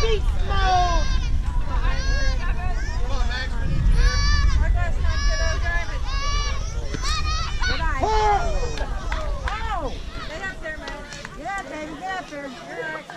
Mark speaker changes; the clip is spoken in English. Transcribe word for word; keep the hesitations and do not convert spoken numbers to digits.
Speaker 1: beast mode!
Speaker 2: Come on, Max, we need you here.
Speaker 3: Our guy's not good at driving. Good eye.
Speaker 1: Oh!
Speaker 3: Stay up there, Max.
Speaker 1: Get up, baby, get up there.
Speaker 3: You're all right.